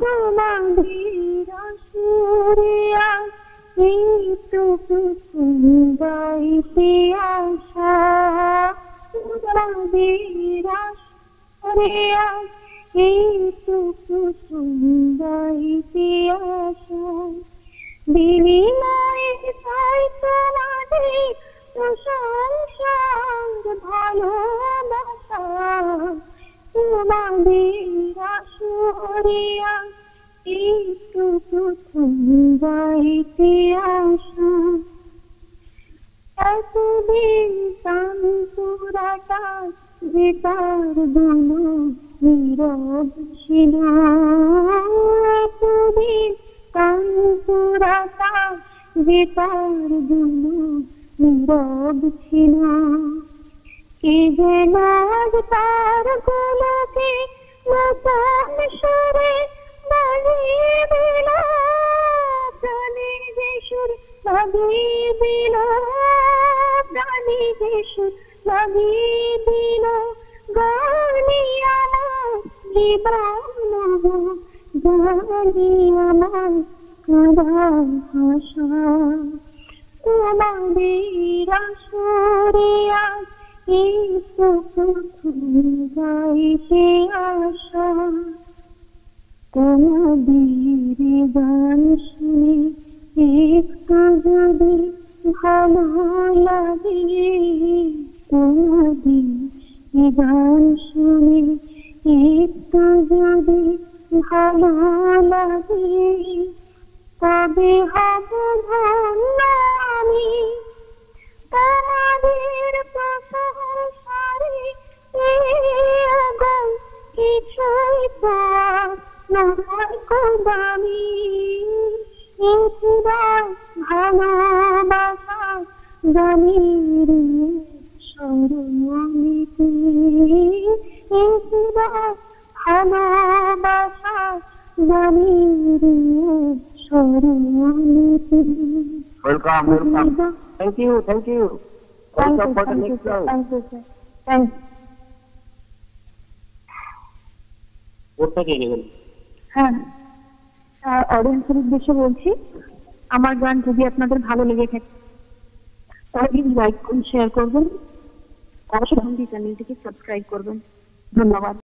তোমাদের আসরে এইটুকু গাইতে আসা, তোমাদের আসরে এইটুকু গাইতে আসা, বিনিময়ে চাই তোমাদের প্রশংসার ভালোবাসা, তোমাদের আসরে এইটুকু গাইতে আসা। এতদিন তানপুরাটা বেতার গুলো নীরব ছিল, এতদিন তানপুরাটা বেতার গুলো নীরব ছিল, কে যেন আজ তার গুলোকে নতুন সুরে বাজিয়ে দিল, প্রাণে যে সুর লাগিয়ে দিল, প্রাণে যে সুর লাগিয়ে দিল, গানি আমার জীবন, গানি আমার কাঁদার ভাষা, তোমাদের আসরে এইটুকু গাইতে আসা। তোমাদের গান শুনে একটু যদি ভালো লাগে, তোমাদের গান শুনে একটু যদি ভালো লাগে, তবে হব ধন্য আমি তোমাদের প্রশংসারে, কিছুই তো নয় দামি, হৃদয় ভালোবাসা গানের স্বরলিপি, হৃদয় ভালোবাসা গানের স্বরলিপি। Welcome, welcome. Thank you, thank you. Welcome for the next round. Thank you, sir. Thank you. কোথা থেকে গেলেন? হ্যাঁ, অডিয়েন্সের উদ্দেশ্যে বলছি, আমার গান যদি আপনাদের ভালো লেগে থাকে তাহলে প্লিজ লাইক করুন, শেয়ার করবেন, অবশ্যই চ্যানেলটিকে সাবস্ক্রাইব করবেন। ধন্যবাদ।